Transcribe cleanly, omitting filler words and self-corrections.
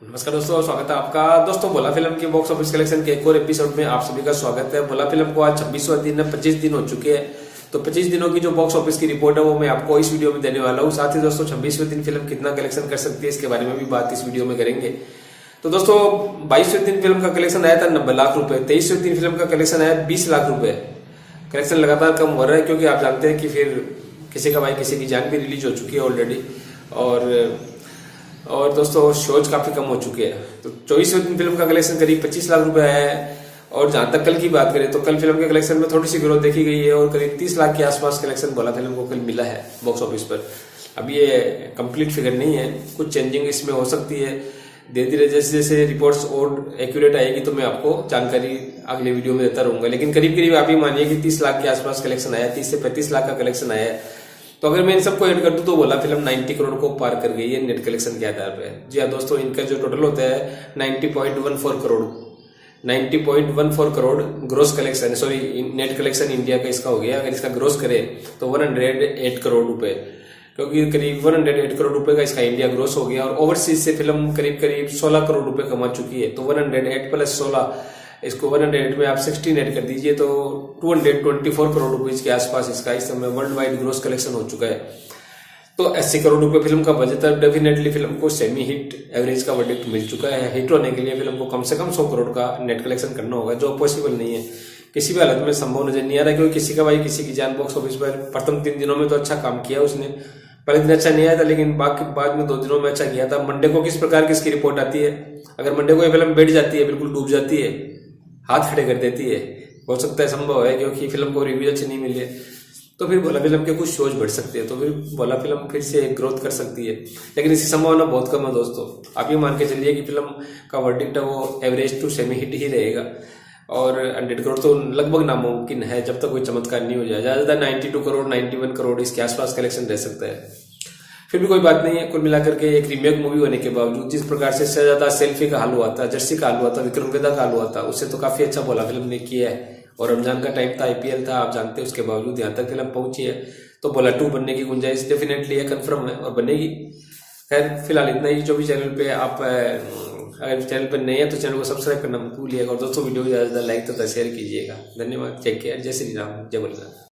नमस्कार दोस्तों, स्वागत है आपका। दोस्तों भोला फिल्म की बॉक्स ऑफिस कलेक्शन के एक और एपिसोड में आप सभी का स्वागत है। भोला फिल्म को आज 26वां दिन है, 25 दिन हो चुके हैं। तो 25 दिनों की जो बॉक्स ऑफिस की रिपोर्ट है वो मैं आपको इस वीडियो में देने वाला हूँ। साथ ही दोस्तों 26वें दिन फिल्म कितना कलेक्शन कर सकती है इसके बारे में भी बात इस वीडियो में करेंगे। तो दोस्तों 22वें दिन फिल्म का कलेक्शन आया था 90 लाख रुपए। 23वें दिन फिल्म का कलेक्शन आया 20 लाख रुपए। कलेक्शन लगातार कम हो रहा है क्योंकि आप जानते हैं कि फिर किसी का भाई किसी की जान भी रिलीज हो चुकी है ऑलरेडी। और दोस्तों शोज काफी कम हो चुके हैं। तो 24वें दिन फिल्म का कलेक्शन करीब 25 लाख रुपए आया है। और जहां तक कल की बात करें तो कल फिल्म के कलेक्शन में थोड़ी सी ग्रोथ देखी गई है और करीब 30 लाख के आसपास कलेक्शन भोला फिल्म को कल मिला है बॉक्स ऑफिस पर। अब ये कंप्लीट फिगर नहीं है, कुछ चेंजिंग इसमें हो सकती है। धीरे धीरे जैसे जैसे रिपोर्ट्स और एक्यूरेट आएगी तो मैं आपको जानकारी अगले वीडियो में देता रहूंगा। लेकिन करीब करीब आप ही मानिए कि 30 लाख के आसपास कलेक्शन आया है, 30 से 35 लाख का कलेक्शन आया है। तो अगर मैं इन सबको ऐड कर दूं तो भोला फिल्म 90 करोड़ को पार कर गई है नेट कलेक्शन के आधार पर। जी हाँ दोस्तों, इनका जो टोटल होता है 90.14 crore 90.14 crore gross collection, sorry net collection India का इसका हो गया। अगर इसका ग्रोस करे तो 108 करोड़ रुपए, क्योंकि करीब 108 करोड़ रुपए का इसका इंडिया ग्रोस हो गया। और ओवरसीज से फिल्म करीब करीब 16 करोड़ रुपए कमा चुकी है। तो 108 प्लस 16, इसको 108 में आप 16 ऐड कर दीजिए तो 224 करोड़ रुपए के आसपास इसका इस समय वर्ल्ड वाइड ग्रोस कलेक्शन हो चुका है। तो 80 करोड़ रुपए फिल्म का बजट है। डेफिनेटली फिल्म को सेमी हिट एवरेज का वर्डिक्ट मिल चुका है। हिट होने के लिए फिल्म को कम से कम 100 करोड़ का नेट कलेक्शन करना होगा, जो पॉसिबल नहीं है, किसी भी हालत में संभव नजर नहीं आ रहा। क्योंकि किसी का भाई किसी की जान बॉक्स ऑफिस पर प्रथम 3 दिनों में तो अच्छा काम किया उसने, पहले दिन अच्छा नहीं आया था लेकिन बाकी बाद में 2 दिनों में अच्छा किया था। मंडे को किस प्रकार की इसकी रिपोर्ट आती है, अगर मंडे को ये फिल्म बैठ जाती है, बिल्कुल डूब जाती है, हाथ खड़े कर देती है, हो सकता है, संभव है, क्योंकि फिल्म को रिव्यू अच्छे नहीं मिले, तो फिर भोला फिल्म के कुछ शोज बढ़ सकते हैं, तो फिर भोला फिल्म फिर से ग्रोथ कर सकती है। लेकिन इसकी संभावना बहुत कम है दोस्तों। आप ये मान के चलिए कि फिल्म का वर्डिक्ट है वो एवरेज टू सेमी हिट ही रहेगा। और 100 करोड़ तो लगभग नामुमकिन है जब तक कोई चमत्कार नहीं हो जाए। ज्यादा 92 करोड़ 91 करोड़ इसके आसपास कलेक्शन रह सकता है। फिर भी कोई बात नहीं है। कुल मिलाकर के एक रीमेक मूवी होने के बावजूद जिस प्रकार से ज्यादा सेल्फी का हाल हुआ था, जर्सी का हाल हुआ था, विक्रम वेदा का हाल हुआ था, उससे तो काफी अच्छा भोला फिल्म ने किया है। और रमजान का टाइम था, आईपीएल था, आप जानते हैं, उसके बावजूद यहाँ तक फिल्म पहुंची है। तो भोला 2 बनने की गुंजाइश डेफिनेटली है, कंफर्म है और बनेगी। खैर फिलहाल इतना ही। जो भी चैनल पे आप अगर चैनल पर नहीं है तो चैनल को सब्सक्राइब करना मत भूलिएगा। और दोस्तों वीडियो को ज्यादा लाइक तथा शेयर कीजिएगा। धन्यवाद, टेक केयर, जय श्री राम, जय भोलेनाथ।